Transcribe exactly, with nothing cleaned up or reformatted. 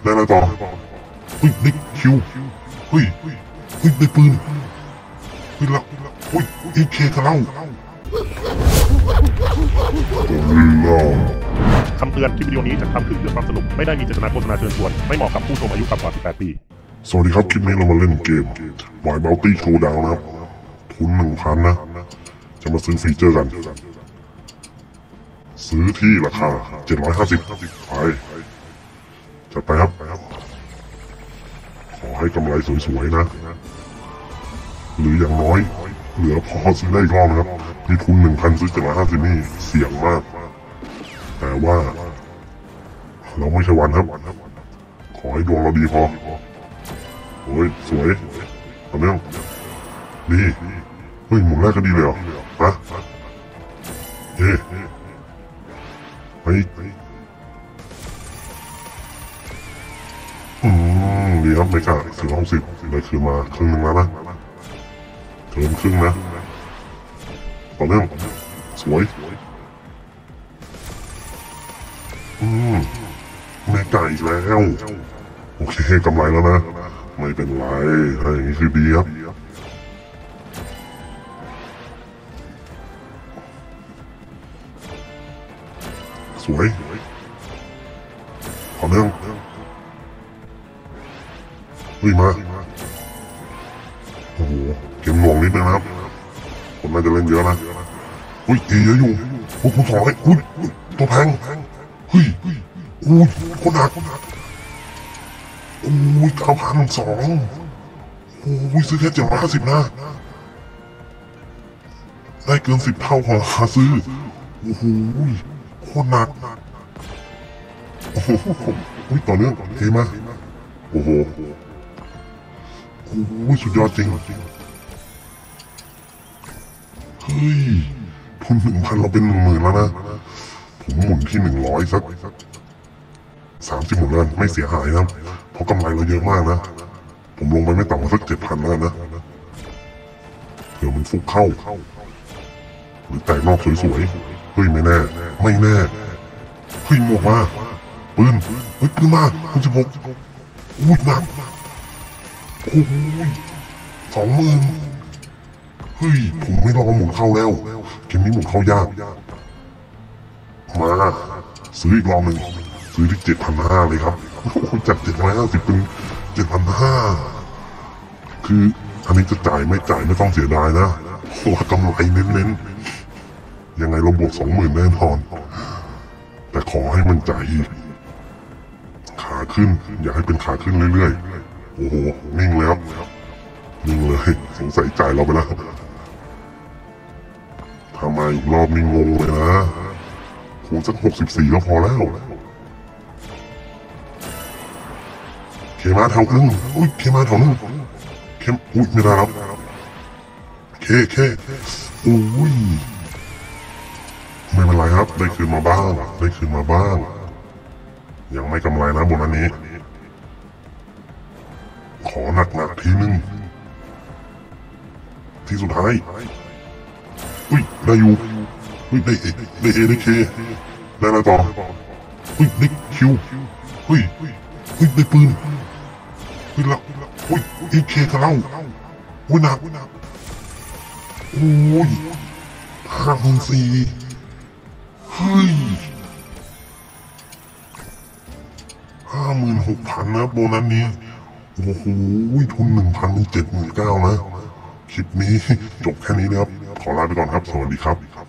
ได้อะไรต่อเฮ้ยได้คิวเฮ้ยเฮ้ยได้ปืนเฮ้ยละเฮ้ยเอเคกันแล้วคำเตือนคลิปวิดีโอนี้จะทำขึ้นเพื่อความสนุกไม่ได้มีเจตนาโฆษณาเชิญชวนไม่เหมาะกับผู้ชมอายุต่ำกว่าสิบแปดปีสวัสดีครับคลิปนี้เรามาเล่นเกม Why Bounty Showdown นะครับทุนหนึ่งพันนะจะมาซื้อฟีเจอร์กันซื้อที่ราคาเจ็ดร้อยห้าสิบไปจัดไปครับขอให้กำไรสวยๆนะหรืออย่างน้อยเหลือพอซื้อได้อีกรอบนะครับมีทุนหนึ่งพันซื้อเจ็ดร้อยห้าสิบนี่เสี่ยงมากแต่ว่าเราไม่ใช่วันครับขอให้ดวงเราดีพอโอ้ยสวยต่อเนื่องดีเฮ้ยหมุนแรกก็ดีเลยเหรอฮะเฮ้ไปอืมดีครับไม่กล้าสี่ร้อยหกสิบเลยคือมาครึ่งหนึ่งแล้วนะเกินครึ่งนะต่อเนื่องสวยอืมไม่ไกลอีกแล้วโอเคกำไรแล้วนะไม่เป็นไรอะไรอย่างนี้คือดีครับสวยต่อเนื่องเฮ้ยมาโอ้โหเกมหน่วงนิดนึงนะครับคนน่าจะเล่นเยอะนะอุ้ยเอเยอะอยู่โอ้โหถอยอุ้ยตัวแพงเฮ้ยอุ้ยคนหนักอุ้ยเก้าพันสองอุ้ยซื้อแค่เจ็ดร้อยห้าสิบนะได้เกินสิบเท่าของราคาซื้อโอ้โหโคตรหนักโอ้โหอุ้ยต่อเนื่องเทมาโอ้โหโอ้ยสุดยอดจริงเฮ้ยทุนหนึ่งพันเราเป็นหนึ่งหมื่นแล้วนะผมหมุนที่หนึ่งร้อยสักสามสิบหมุนแล้วไม่เสียหายนะเพราะกำไรเราเยอะมากนะผมลงไปไม่ต่ำกว่าสักเจ็ดพันแล้วนะเดี๋ยวมันฟุกเข้าหรือแต่นอกสวยๆเฮ้ยไม่แน่ไม่แน่เฮ้ยหมวกมาปืนเฮ้ยปืนมาคุณสิบหกอุ้ยหนักโอ้ยสองหมื่นเฮ้ยผมไม่รอหมุนเข้าแล้วเกมนี้หมุนเข้ายากมาซื้ออีกรอบหนึ่งซื้อที่เจ็ดพันห้าเลยครับจากเจ็ดร้อยห้าสิบเป็นเจ็ดพันห้าคืออันนี้จะจ่ายไม่จ่ายไม่ต้องเสียดายนะตัวกำไรเน้นๆยังไงเราบวกสองหมื่นแน่นอนแต่ขอให้มันจ่ายอีกขาขึ้นอย่าให้เป็นขาขึ้นเรื่อยๆโอ้โหนิ่งแล้วนิ่งเลยสงสัยจ่ายเราไปแล้วทำไมอีกรอบนี้งงเลยนะคงสักหกสิบสี่ก็พอแล้วเคมาแถวนึงอุ้ยเคมาแถวนึงเคมอุ้ยไม่ได้แล้วเคเคอุ้ยไม่เป็นไรครับได้คืนมาบ้างได้คืนมาบ้างยังไม่กำไรนะบนอันนี้ขอหนักหนักทีนึงที่สุดท้ายอุ้ยได้อยู่อุ้ยได้เอได้เอได้เคได้อะไรต่ออุ้ยได้คิวเฮ้ยเฮ้ยได้ปืนเฮ้ยละอุ้ยเอเคกันแล้วอุ้ยหนักโอ้ยห้าพันสี่เฮ้ยห้าหมื่นหกพันนะโบนัสนี้โอ้โหทุนหนึ่งพันเป็นเจ็ดหมื่นเก้านะคลิปนี้จบแค่นี้นะครับขอลาไปก่อนครับสวัสดีครับ